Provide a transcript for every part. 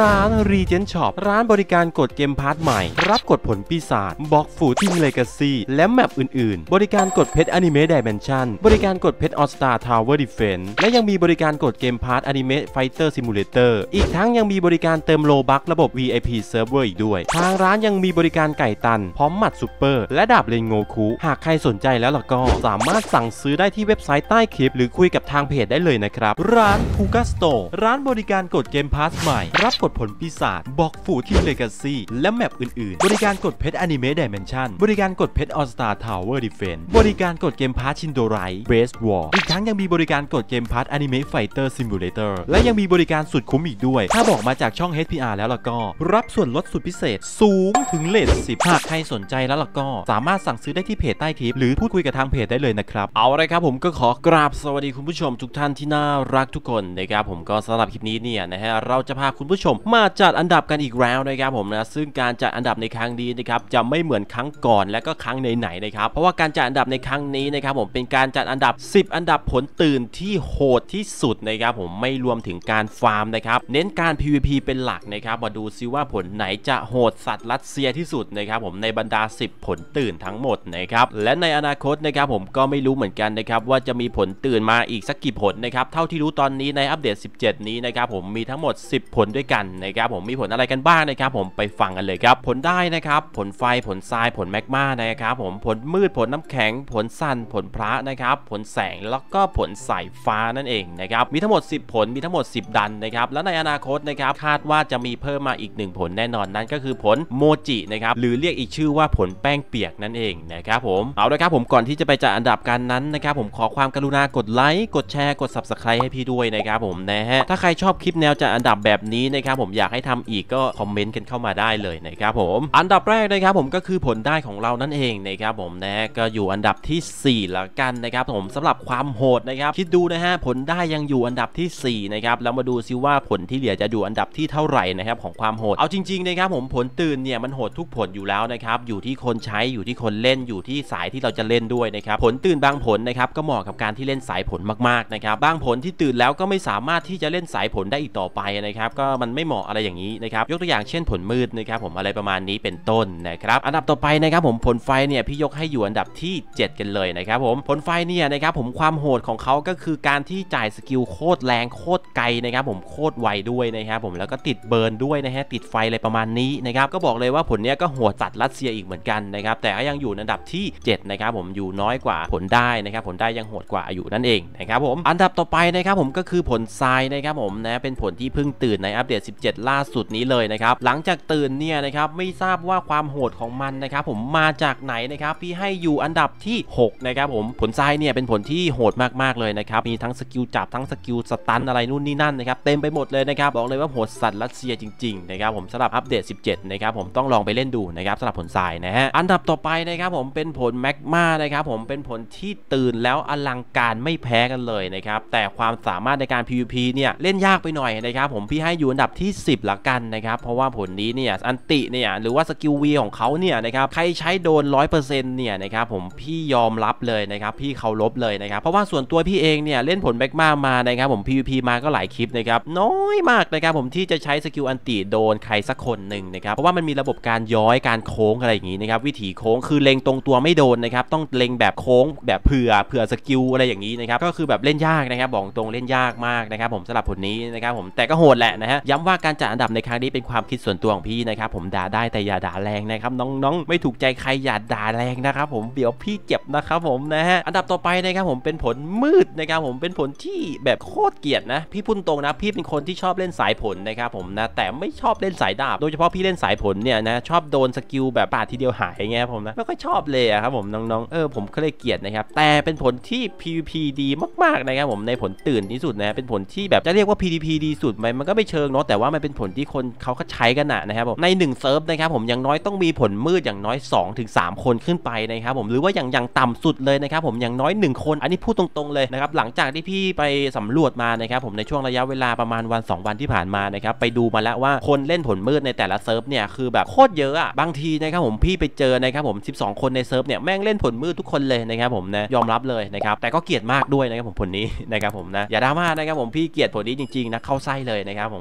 ร้าน Regent Shop ร้านบริการกดเกมพาร์ทใหม่รับกดผลปีศาจบล็อกฟูทีมเลกาซีและแมปอื่นๆบริการกดเพชรอนิเมะ Dimension บริการกดเพชร All Star Tower Defense และยังมีบริการกดเกมพาร์ทอนิเมะ Fighter Simulator อีกทั้งยังมีบริการเติมโลบัคระบบ VIP Server อีกด้วยทางร้านยังมีบริการไก่ตันพร้อมหมัดซุปเปอร์และดาบเรนโงคุหากใครสนใจแล้วล่ะก็สามารถสั่งซื้อได้ที่เว็บไซต์ใต้คลิปหรือคุยกับทางเพจได้เลยนะครับร้านพูกาสโตร์ร้านบริการกดเกมพาสใหม่รับกดผลปีศาจบล็อกฟูทีมเลกาซีและแมปอื่นๆบริการกดเพชรอนิเมะ Dimension บริการกดเพชร All Star Tower Defense บริการกดเกมพาสชินโดไรเบสวอร์อีกทั้งยังมีบริการกดเกมพาสอนิเมะ Fighter Simulator และยังมีบริการสุดคุ้มอีกด้วยถ้าบอกมาจากช่อง HPR แล้วล่ะก็รับส่วนลดสุดพิเศษสูงถึงเรท10หากใครสนใจแล้วล่ะก็สามารถสั่งซื้อได้ที่เพจใต้คลิปหรือพูดคุยกับทางเพจได้เลยนะครับเอาละครับผมก็ขอกราบสวัสดีคุณผู้ชมทุกท่านที่น่ารักทุกคนนะครับผมก็สำหรับคลิปนี้เนี่ยนะฮะเราจะพาคุณผู้ชมมาจัดอันดับกันอีกแล้วนะครับผมนะซึ่งการจัดอันดับในครั้งนี้นะครับจะไม่เหมือนครั้งก่อนและก็ครั้งไหนๆนะครับเพราะว่าการจัดอันดับในครั้งนี้นะครับผมเป็นการจัดอันดับ10อันดับผลตื่นที่โหดที่สุดนะครับผมไม่รวมถึงการฟาร์มนะครับเน้นการ PVP เป็นหลักนะครับมาดูซิว่าผลไหนจะโหดสัตว์รัสเซียที่สุดนะครับผมในบรรดา10ผลตื่นทั้งหมดนะครับและในอนาคตนะครับผมก็ไม่รู้เหมือนกันนะครับว่าจะมีผลตื่นมาอีกสักกี่ผลนะครับเท่าที่รู้ตอนนี้ในอัปเดต17นี้นะครับผมมีทั้งหมด10ผลด้วยกันนะครับผมมีผลอะไรกันบ้างนะครับผมไปฟังกันเลยครับผลได้นะครับผลไฟผลทรายผลแมกมานะครับผมผลมืดผลน้ำแข็งผลสั่นผลพระนะครับผลแสงแล้วก็ผลสายฟ้านั่นเองนะครับมีทั้งหมด10ผลมีทั้งหมด10ดันนะครับและในอนาคตนะครับคาดว่าจะมีเพิ่มมาอีก1ผลแน่นอนนั่นก็คือผลโมจินะครับหรือเรียกอีกชื่อว่าผลแป้งเปียกนั่นเองนะครับผมเอาละครับผมก่อนที่จะไปจัดอันดับกันนั้นนะครับผมขอความกรุณากดไลค์กดแชร์กด Subscribe ให้พี่ด้วยนะครับผมนะฮะถ้าใครชอบคลิปแนวจัดอันดับแบบนี้นะครับผมอยากให้ทำอีกก็คอมเมนต์กันเข้ามาได้เลยนะครับผมอันดับแรกนะครับผมก็คือผลได้ของเรานั่นเองนะครับผมนะก็อยู่อันดับที่4แล้วกันนะครับผมสำหรับความโหดนะครับคิดดูนะฮะผลได้ยังอยู่อันดับที่4นะครับแล้วมาดูซิว่าผลที่เหลือจะอยู่อันดับที่เท่าไหร่นะครับของความโหดเอาจริงๆนะครับผมผลตื่นเนี่ยมันโหดทุกผลอยู่แล้วนะครับอยู่ที่คนใช้อยู่ที่คนเล่นอยู่ที่สายที่เราจะเล่นด้วยนะครับผลตื่นบางผลนะครับก็เหมาะกับการที่เล่นสายผลมากๆนะครับบางผลที่ตื่นแล้วก็ไม่สามารถที่จะเล่นสายผลได้อีกต่อไปนะครับก็มันไม่เหมาะอะไรอย่างนี้นะครับยกตัวอย่างเช่นผลมืดนะครับผมอะไรประมาณนี้เป็นต้นนะครับอันดับต่อไปนะครับผมผลไฟเนี่ยพี่ยกให้อยู่อันดับที่7กันเลยนะครับผมผลไฟเนี่ยนะครับผมความโหดของเขาก็คือการที่จ่ายสกิลโคตรแรงโคตรไกลนะครับผมโคตรไวด้วยนะครับผมแล้วก็ติดเบิร์นด้วยนะฮะติดไฟอะไรประมาณนี้นะครับก็บอกเลยว่าผลเนี้ยก็โหดจัดรัสเซียอีกเหมือนกันนะครับแต่ก็ยังอยู่อันดับที่7นะครับผมอยู่น้อยกว่าผลได้นะครับผลได้ยังโหดกว่าอยู่นั่นเองนะครับผมอันดับต่อไปนะครับผมก็คือผลทรายนะครับผมนะเป็นผลที่เพิ่งตื่นในอัปเดต17ล่าสุดนี้เลยนะครับหลังจากตื่นเนี่ยนะครับไม่ทราบว่าความโหดของมันนะครับผมมาจากไหนนะครับพี่ให้อยู่อันดับที่6นะครับผมผลทรายเนี่ยเป็นผลที่โหดมากๆเลยนะครับมีทั้งสกิลจับทั้งสกิลสตันอะไรนู่นนี่นั่นนะครับเต็มไปหมดเลยนะครับบอกเลยว่าโหดสัตว์รัสเซียจริงๆนะครับผมสำหรับอัปเดต17นะครับผมต้องลองไปเล่นดูนะครับสำหรับผลทรายนะฮะอันดับต่อไปนะครับผมเป็นผลแมกมานะครับผมเป็นผลที่ตื่นแล้วอลังการไม่แพ้กันเลยนะครับแต่ความสามารถในการ PVP เนี่ยเล่นยากไปหน่อยนะครับผมพี่ให้อยู่อันดับที่10ละกันนะครับเพราะว่าผลนี้เนี่ยอันติเนี่ยหรือว่าสกิล V ของเขาเนี่ยนะครับใครใช้โดน 100% เนี่ยนะครับผมพี่ยอมรับเลยนะครับพี่เคารพเลยนะครับเพราะว่าส่วนตัวพี่เองเนี่ยเล่นผลแมกมานะครับผม PVP มาก็หลายคลิปนะครับน้อยมากนะครับผมที่จะใช้สกิลอันติโดนใครสักคนหนึ่งนะครับเพราะว่ามันมีระบบการย้อยการโค้งอะไรอย่างงี้นะครับวิถีโค้งคือเล็งตรงตัวไม่โดนนะครับต้องเล็งแบบโค้งแบบเผื่อสกิลอะไรอย่างนี้นะครับก็คือแบบเล่นยากนะครับบอกตรงเล่นยากมากนะครับผมสำหรับผลนี้นะครับผมแต่ก็โหดแหละนะฮะย้ำว่าการจัดอันดับในครั้งนี้เป็นความคิดส่วนตัวของพี่นะครับผมด่าได้แต่อย่าด่าแรงนะครับน้องๆไม่ถูกใจใครอย่าด่าแรงนะครับผมเดี๋ยวพี่เจ็บนะครับผมนะฮะอันดับต่อไปนะครับผมเป็นผลมืดนะครับผมเป็นผลที่แบบโคตรเกลียดนะพี่พูดตรงนะพี่เป็นคนที่ชอบเล่นสายผลนะครับผมนะแต่ไม่ชอบเล่นสายดาบโดยเฉพาะพี่เล่นสายผลเนี่ยนะชอบโดนสกิลแบบปาดทีเดียวหายไงผมนะไม่ค่อยชอบเลยครับผมน้องๆผมก็เลยเกลียดนะครับแต่เป็นผลที่ PVP ดีมากๆนะครับผมในผลตื่นที่สุดนะเป็นผลที่แบบจะเรียกว่า PVP ดีสุดไหมมันก็ไม่เชิงเนาะแต่ว่ามันเป็นผลที่คนเขาใช้กันนะครับผมใน1เซิร์ฟนะครับผมอย่างน้อยต้องมีผลมืดอย่างน้อย 2-3 คนขึ้นไปนะครับผมหรือว่าอย่างต่ำสุดเลยนะครับผมอย่างน้อย1คนอันนี้พูดตรงๆเลยนะครับหลังจากที่พี่ไปสำรวจมานะครับผมในช่วงระยะเวลาประมาณวัน2วันที่ผ่านมานะครับไปดูมาแล้วว่าคนเล่นผลมืดในแต่ละเซิร์ฟเนี่ยคือแบบโคตรเยอะอะบางทีนะครับผมพี่ไปเจอนะครับผม12คนในเซิร์ฟเนี่ยแม่งเล่นผลมืดทุกคนเลยนะครับผมนะยอมรับเลยนะครับแต่ก็เกลียดมากด้วยนะครับผมผลนี้นะครับผมนะอย่าดราม่านะครับผมพี่เกลียดผลนี้จริงๆนะเข้าไส้เลยนะครับผมนะอันดับ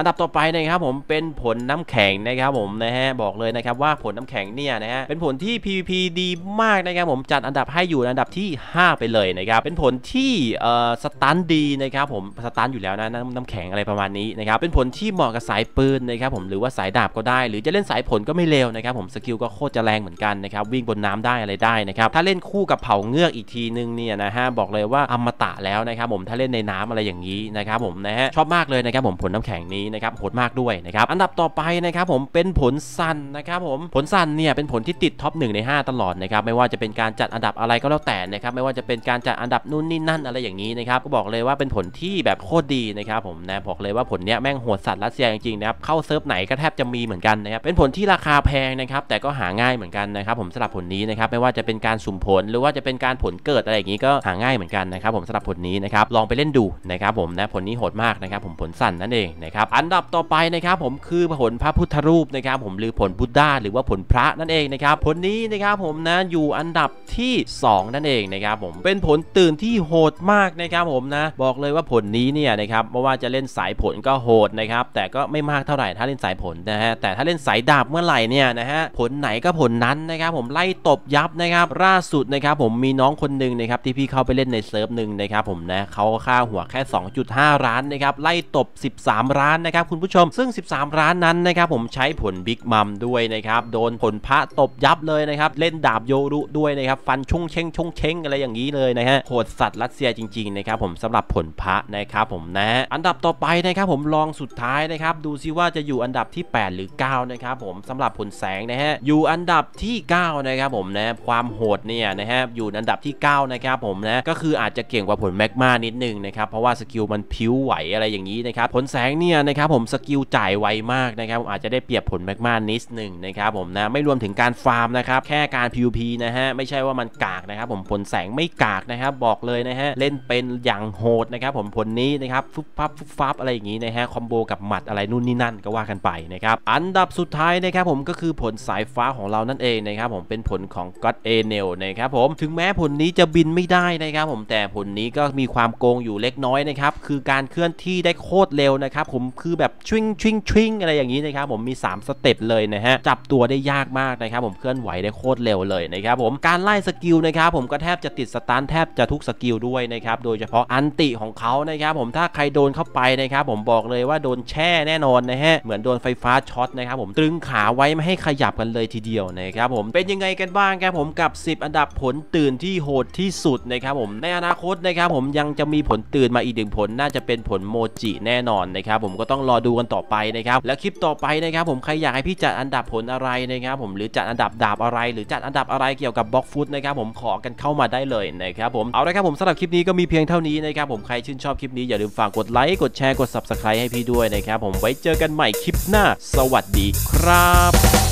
ดับต่อไปนะครับผมเป็นผลน้ำแข็งนะครับผมนะฮะบอกเลยนะครับว่าผลน้ำแข็งเนี่ยนะฮะเป็นผลที่ PVP ดีมากนะครับผมจัดอันดับให้อยู่อันดับที่5ไปเลยนะครับเป็นผลที่สตันดีนะครับผมสตันอยู่แล้วนะน้ำแข็งอะไรประมาณนี้นะครับเป็นผลที่เหมาะกับสายปืนนะครับผมหรือว่าสายดาบก็ได้หรือจะเล่นสายผลก็ไม่เลวนะครับผมสกิลก็โคตรจะแรงเหมือนกันนะครับวิ่งบนน้ำได้อะไรได้นะครับถ้าเล่นคู่กับเผาเงือกอีกทีนึงเนี่ยนะฮะบอกเลยว่าอมตะแล้วนะครับผมถ้าเล่นในน้ำอะไรอย่างนี้นะครับผมนะฮะชอบมากเลยนะครับผมผลน้ำแข็งนี้นะครับโหดมากด้วยนะครับอันดับต่อไปนะครับผมเป็นผลซันนะครับผมผลซันเนี่ยเป็นผลที่ติดท็อป1ใน5ตลอดนะครับไม่ว่าจะเป็นการจัดอันดับอะไรก็แล้วแต่นะครับไม่ว่าจะเป็นการจัดอันดับนู่นนี่นั่นอะไรอย่างนี้นะครับก็บอกเลยว่าเป็นผลที่แบบโคตรดีนะครับผมนะบอกเลยว่าผลเนี้ยแม่งโหดสัตว์รัสเซียจริงๆนะครับเข้าเซิร์ฟไหนก็แทบจะมีเหมือนกันนะครับเป็นผลที่ราคาแพงนะครับแต่ก็หาง่ายเหมือนกันนะครับผมสำหรับผลนี้นะครับไม่ว่าจะเป็นการสุ่มผลหรือว่าจะเป็นการผลเกิดอะไรอย่างนี้ก็หาง่ายเหมือนกันนะครับผมสำหรับผลนี้นะครับลองไปเล่นดูนะครับผมนะผลนี้โหดมากนะครับผมผลสั่นนั่นเองนะครับอันดับต่อไปนะครับผมคือผลพระพุทธรูปนะครับผมหรือผลบุตดาหรือว่าผลพระนั่นเองนะครับผลนี้นะครับผมนะอยู่อันดับที่2นั่นเองนะครับผมเป็นผลตื่นที่โหดมากนะครับผมนะบอกเลยว่าผลนี้เนี่ยนะครับไม่ว่าจะเล่นสายผลก็โหดนะครับแต่ก็ไม่มากเท่าไหร่ถ้าเล่นสายผลนะฮะแต่ถ้าเล่นสายดาบเมื่อไหร่เนี่ยนะฮะผลไหนก็ผลนั้นนะครับผมไล่ตบยับนะครับล่าสุดนะครับผมมีน้องคนหนึ่งนะครับที่พี่เข้าไปเล่นในเซิร์ฟหนึ่งนะครับผมนะเขาค่าหัวแค่ 2.5 ล้านนะครับไล่ตบ13ล้านนะครับคุณผู้ชมซึ่ง13ล้านนั้นนะครับผมใช้ผลบิ๊กมัมด้วยนะครับโดนผลพระตบยับเลยนะครับเล่นดาบโยรุด้วยนะครับฟันชุ่งเช้งอะไรอย่างนี้เลยนะฮะโหดสัตว์รัสเซียจริงๆนะครับผมสำหรับผลพระนะครับผมนะอันดับต่อไปนะครับผมลองสุดท้ายนะครับดูซิว่าจะอยู่อันดับที่8หรือ9นะครับผมสำหรับผลแสงนะฮะอยู่อันดับที่9นะครับผมนะความโหดเนี่ยนะฮะอยู่อันดับที่9นะครับผมนะก็คืออาจจะเก่งกว่าผลแมกมานิดนึงนะครับเพราะว่าสกิลมันพิ้วไหวอะไรอย่างนี้นะครับผลแสงเนี่ยนะครับผมสกิลจ่ายไวมากนะครับอาจจะได้เปรียบผลแมกมานิดนึงนะครับผมนะไม่รวมถึงการฟาร์มนะครับแค่การ PVP นะฮะไม่ใช่ว่ามันกากนะครับผมผลแสงไม่กากนะครับบอกเลยนะฮะเล่นเป็นอย่างโหดนะครับผมผลนี้นะครับฟุบฟับอะไรอย่างนี้นะฮะคอมโบกับหมัดอะไรนู่นนี่นั่นก็ว่ากันไปนะครับอันดับสุดท้ายนะครับผมก็คือผลสายฟ้าของเรานั่นเองนะครับผมเป็นผลของ God Enel นะครับผมถึงแม้ผลนี้จะบินไม่ได้นะครับผมแต่ผลนี้ก็มีความโกงอยู่เล็กน้อยนะครับคือการเคลื่อนที่ได้โคตรเร็วนะครับผมคือแบบชิงอะไรอย่างนี้นะครับผมมี3สเต็ปเลยนะฮะจับตัวได้ยากมากนะครับผมเคลื่อนไหวได้โคตรเร็วเลยนะครับผมการไล่สกิลนะครับผมก็แทบจะติดสตันแทบจะทุกสกิลด้วยนะครับโดยเฉพาะอันติของเขานะครับผมถ้าใครโดนเข้าไปนะครับผมบอกเลยว่าโดนแช่แน่นอนนะฮะเหมือนโดนไฟฟ้าช็อตนะครับผมตรึงขาไว้ไม่ให้ขยับกันเลยทีเดียวนะครับผมเป็นยังไงกันบ้างครับผมกับ10อันดับผลตื่นที่โหดที่สุดนะครับผมในอนาคตนะครับผมยังจะมีผลตื่นมาอีก1ผลน่าจะเป็นผลโมจิแน่นอนนะครับผมก็ต้องรอดูกันต่อไปนะครับแล้วคลิปต่อไปนะครับผมใครอยากให้พี่จัดอันดับผลอะไรนะครับผมหรือจัดอันดับดาบอะไรหรือจัดอันดับอะไรเกี่ยวกับบล็อกฟุตนะครับผมขอกันเข้ามาได้เลยนะครับผมเอาละครับผมสำหรับคลิปนี้ก็มีเพียงเท่านี้นะครับผมใครชื่นชอบคลิปนี้อย่าลืมฝากกดไลค์กดแชร์กด Subscribe ให้พี่ด้วยนะครับผมไว้เจอกันใหม่คลิปหน้าสวัสดีครับ